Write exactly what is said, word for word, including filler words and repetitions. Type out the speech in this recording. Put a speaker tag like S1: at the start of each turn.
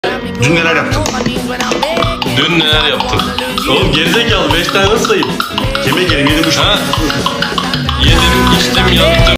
S1: Dün neler yaptın?
S2: Dün neler yaptın? Oğlum gerizekalı beş tane nasıl sayayım?
S1: Yemek yerim yedim üç.
S2: Ha? Yedim, içtim, yattım.